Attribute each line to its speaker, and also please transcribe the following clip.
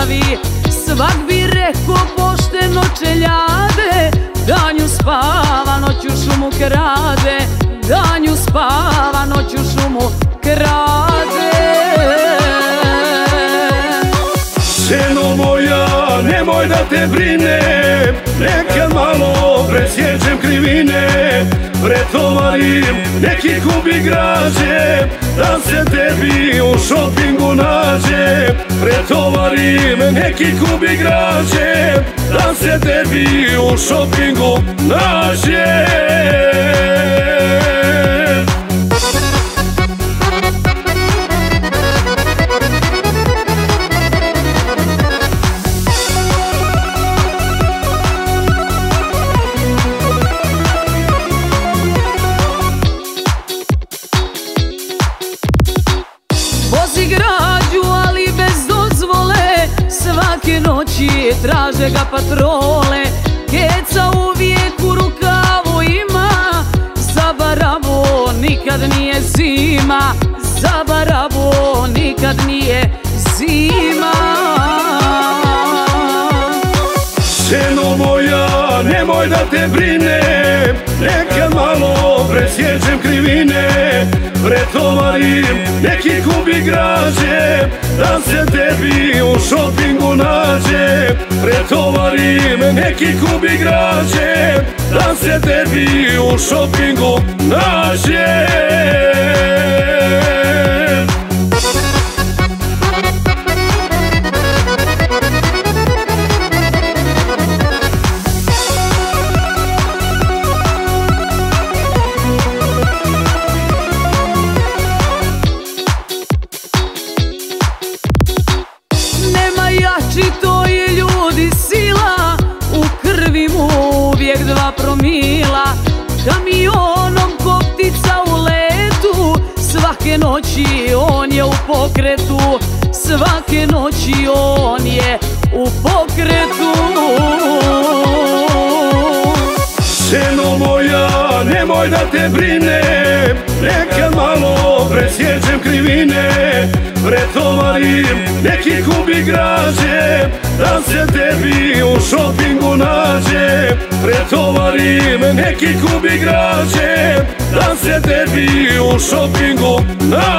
Speaker 1: pravi. Svak bi rekao pošteno čeljade, danju spava, noću šumu krade, danju spava, noću šumu krade.
Speaker 2: Ženo moja, nemoj da te brine, nekad malo presjećem krivine, pretovarim neki kubi građe, da se tebi u šopingu nađe. Pretovarim neki kubi građe, da se tebi u šopingu nađe.
Speaker 1: Vozi građu, ali bez dozvole, svake noći traže ga patrole. Keca uvijek u rukavu ima, za barabu nikad nije zima, za barabu nikad nije zima.
Speaker 2: Ženo moja, nemoj da te brine, nekad malo presjećem krivine, pretovarim neki kubi građe, da se tebi u šopingu nađe. Pretovarim neki kubi građe, da se tebi u šopingu nađe.
Speaker 1: To je ljudi sila, u krvi mu uvijek 2 promila. Kamionom ko ptica u letu, svake noći on je u pokretu, svake noći on je u pokretu.
Speaker 2: Ženo moja, nemoj da te brine, nekad malo presjećem krivine, pretovarim neki kubi građe, da se tebi u šopingu nađe. Pretovarim neki kubi građe, da se tebi u šopingu nađe.